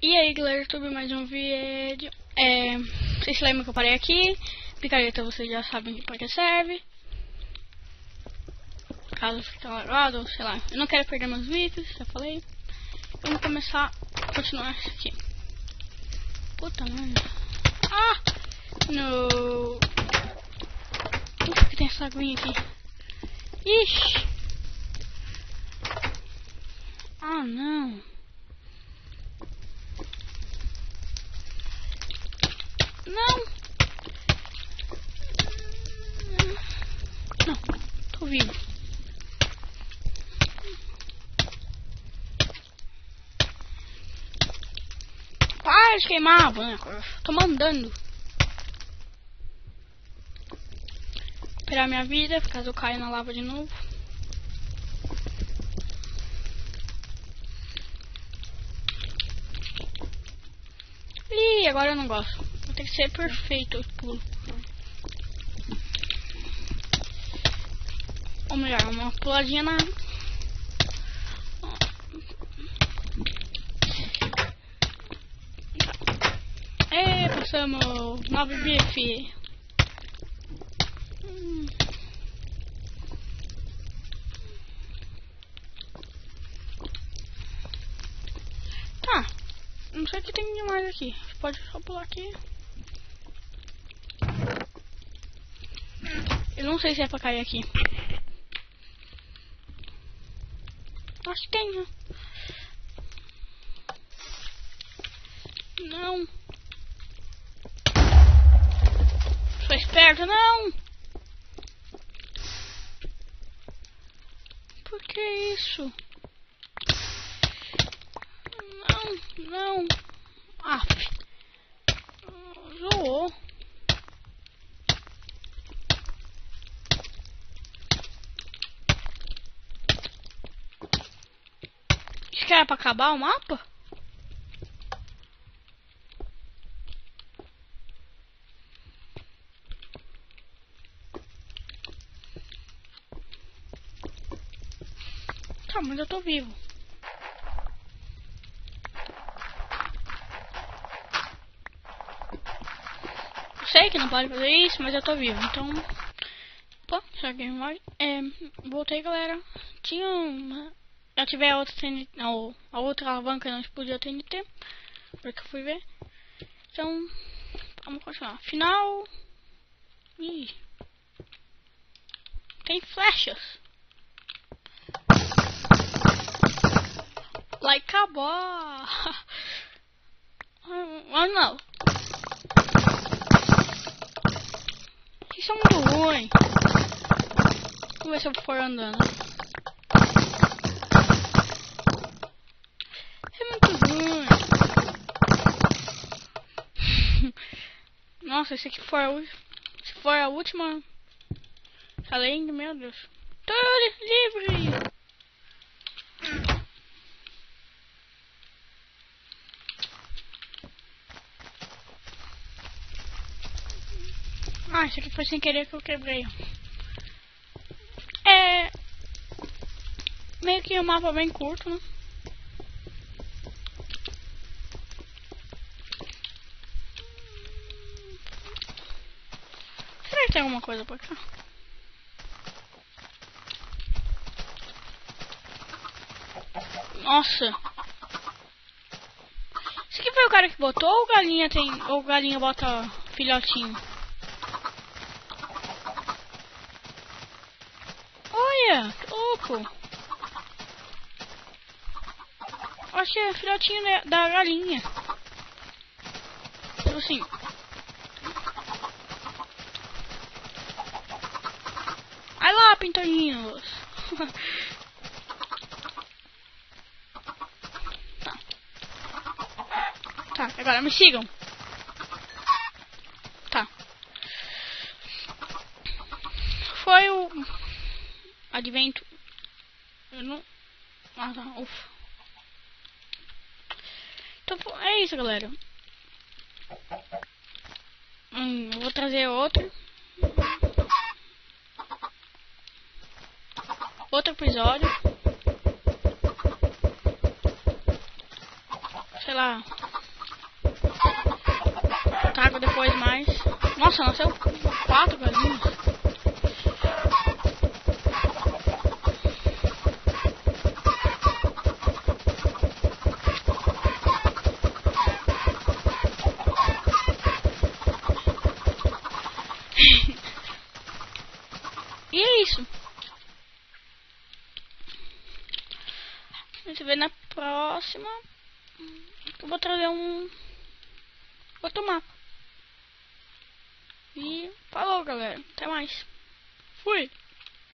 E aí galera, YouTube, mais um vídeo. Vocês se lembram que eu parei aqui? Picareta, vocês já sabem para que serve. Caso fique largado, ou sei lá. Eu não quero perder meus vídeos, já falei. Vamos começar a continuar isso aqui. Puta merda. Ah! No. Puxa, que tem essa aguinha aqui. Ixi! Ah, não. Não! Não, tô vivo. Para de queimar, boneco. Tô mandando. Esperar minha vida, caso eu caia na lava de novo. Ih, agora eu não gosto. Tem que ser perfeito o pulo. Ou melhor, uma puladinha na... Passamos 9 bife. Tá. Não sei o que tem demais aqui. Você pode só pular aqui. Eu não sei se é pra cair aqui. Acho que tem, né? Não. Sou esperto, não. Por que isso? Não, não. Ah, zoou. Isso que era pra acabar o mapa? Tá, mas eu tô vivo. Sei que não pode fazer isso, mas eu tô vivo, então... Opa, já game mode. Voltei, galera. Tinha uma... Eu ativei a outra TNT, a outra alavanca não explodiu a TNT, porque eu fui ver. Então, vamos continuar. Final. Ih. Tem flechas. Like a ball. Oh não. Isso é muito ruim. Vamos ver se eu for andando. É muito ruim. Nossa, se for a última challenge, meu Deus. Tô livre. Ah, isso aqui foi sem querer que eu quebrei. Meio que um mapa bem curto, né? Será que tem alguma coisa por cá? Nossa! Esse aqui foi o cara que botou ou galinha tem. Ou galinha bota filhotinho? Olha! Que louco! Acho que é filhotinho da galinha. Tipo assim. Vai lá, pintorinhos. Tá, agora me sigam. Tá. Foi o advento. Eu não. Ah, tá. Ufa. Então é isso, galera. Eu vou trazer outro episódio. Sei lá. água depois mais. Nossa, nasceu 4 galinhas. E é isso. A gente vê na próxima. Eu vou trazer um outro mapa. E falou, galera. Até mais. Fui.